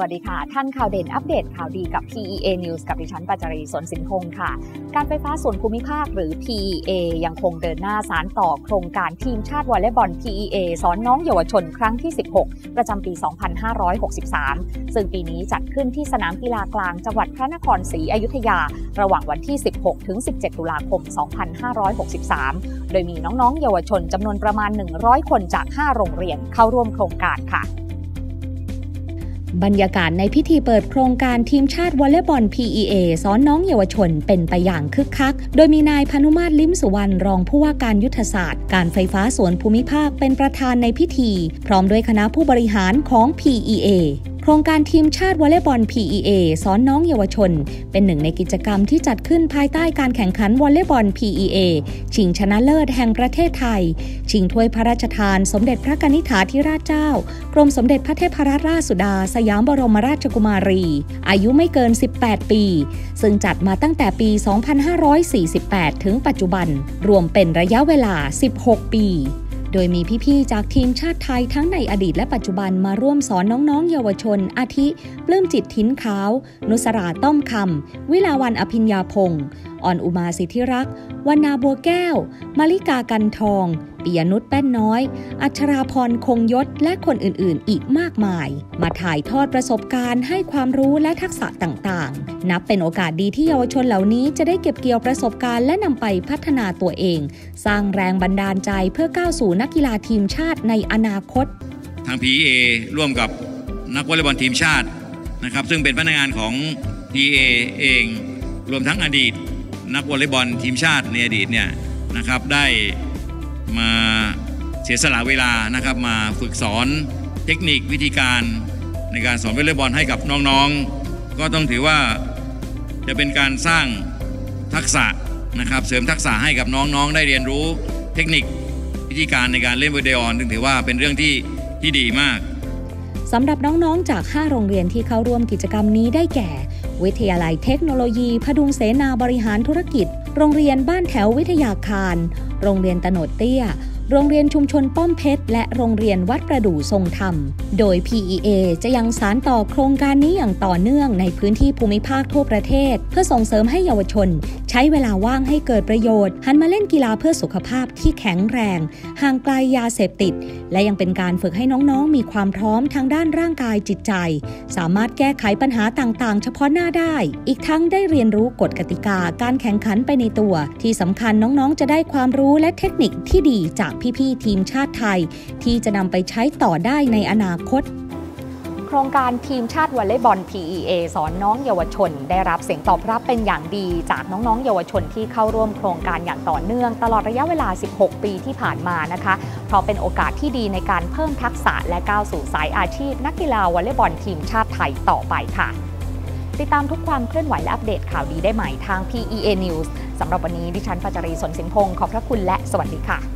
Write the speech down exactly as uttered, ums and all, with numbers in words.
วัสดีค่ะท่านข่าวเด่นอัปเดตข่าวดีกับ พี อี เอ News กับดิฉันปัจจารีสนสินพงศ์ค่ะการไฟฟ้าส่วนภูมิภาคหรือ พี อี เอ ยังคงเดินหน้าสานต่อโครงการทีมชาติวอลเลย์บอล พี อี เอ สอนน้องเยาวชนครั้งที่สิบหกประจำปี สองพันห้าร้อยหกสิบสาม ซึ่งปีนี้จัดขึ้นที่สนามกีฬากลางจังหวัดพระนครศรีอยุธยาระหว่างวันที่ สิบหกถึงสิบเจ็ด ตุลาคม สองพันห้าร้อยหกสิบสาม โดยมีน้องๆเยาวชนจำนวนประมาณ หนึ่งร้อย คนจาก ห้า โรงเรียนเข้าร่วมโครงการค่ะบรรยากาศในพิธีเปิดโครงการทีมชาติวอลเลย์บอล พี อี เอ สอนน้องเยาวชนเป็นไปอย่างคึกคักโดยมีนายพานุมาตรลิ้มสุวรรณรองผู้ว่าการยุทธศาสตร์การไฟฟ้าส่วนภูมิภาคเป็นประธานในพิธีพร้อมด้วยคณะผู้บริหารของ พี อี เอ โครงการทีมชาติวอลเลย์บอล พี อี เอ สอนน้องเยาวชนเป็นหนึ่งในกิจกรรมที่จัดขึ้นภายใต้การแข่งขันวอลเลย์บอล พี อี เอ ชิงชนะเลิศแห่งประเทศไทยชิงถ้วยพระราชทานสมเด็จพระกนิษฐาธิราชเจ้ากรมสมเด็จพระเทพรัตนราชสุดาสยามบรมราชกุมารีอายุไม่เกินสิบแปดปีซึ่งจัดมาตั้งแต่ปี สองพันห้าร้อยสี่สิบแปด ถึงปัจจุบันรวมเป็นระยะเวลา สิบหก ปีโดยมีพี่ๆจากทีมชาติไทยทั้งในอดีตและปัจจุบันมาร่วมสอนน้องๆเยาวชนอาทิปลื้มจิตทิ้นขาวนุสราต้อมคำวิลาวันอภิญญาพงศ์อ่อนอุมาสิทธิรักษ์วรรณาบัวแก้วมาริกากันทองปิยนุชแป้นน้อยอัชราพรคงยศและคนอื่นๆอีกมากมายมาถ่ายทอดประสบการณ์ให้ความรู้และทักษะต่างๆนับเป็นโอกาสดีที่เยาวชนเหล่านี้จะได้เก็บเกี่ยวประสบการณ์และนำไปพัฒนาตัวเองสร้างแรงบันดาลใจเพื่อก้าวสู่นักกีฬาทีมชาติในอนาคตทาง พี อี เอ ร่วมกับนักวอลเลย์บอลทีมชาตินะครับซึ่งเป็นพนักงานของ พี อี เอ เองรวมทั้งอดีตนักวอลเลย์บอลทีมชาติในอดีตเนี่ยนะครับได้มาเสียสละเวลานะครับมาฝึกสอนเทคนิควิธีการในการสอนวอลเลย์บอลให้กับน้องๆก็ต้องถือว่าจะเป็นการสร้างทักษะนะครับเสริมทักษะให้กับน้องๆได้เรียนรู้เทคนิควิธีการในการเล่นวอลเลย์บอลซึ่งถือว่าเป็นเรื่องที่ที่ดีมากสำหรับน้องๆจากห้าโรงเรียนที่เข้าร่วมกิจกรรมนี้ได้แก่วิทยาลัยเทคโนโลยีพดุงเสนาบริหารธุรกิจโรงเรียนบ้านแถววิทยาคารโรงเรียนตโนดเตี้ยโรงเรียนชุมชนป้อมเพชรและโรงเรียนวัดประดู่ทรงธรรมโดย พี อี เอ จะยังสานต่อโครงการนี้อย่างต่อเนื่องในพื้นที่ภูมิภาคทั่วประเทศเพื่อส่งเสริมให้เยาวชนใช้เวลาว่างให้เกิดประโยชน์หันมาเล่นกีฬาเพื่อสุขภาพที่แข็งแรงห่างไกลยาเสพติดและยังเป็นการฝึกให้น้องๆมีความพร้อมทางด้านร่างกายจิตใจสามารถแก้ไขปัญหาต่างๆเฉพาะหน้าได้อีกทั้งได้เรียนรู้กฎกติกาการแข่งขันไปในตัวที่สำคัญน้องๆจะได้ความรู้และเทคนิคที่ดีจากพี่ๆทีมชาติไทยที่จะนำไปใช้ต่อได้ในอนาคตโครงการทีมชาติวอลเลย์บอล พี อี เอ สอนน้องเยาวชนได้รับเสียงตอบรับเป็นอย่างดีจากน้องๆเยาวชนที่เข้าร่วมโครงการอย่างต่อเนื่องตลอดระยะเวลาสิบหกปีที่ผ่านมานะคะเพราะเป็นโอกาสที่ดีในการเพิ่มทักษะและก้าวสู่สายอาชีพนักกีฬาวอลเลย์บอลทีมชาติไทยต่อไปค่ะติดตามทุกความเคลื่อนไหวและอัปเดตข่าวดีได้ใหม่ทาง พี อี เอ News สำหรับวันนี้ดิฉันปัจจารีสนสินพงศ์ขอบพระคุณและสวัสดีค่ะ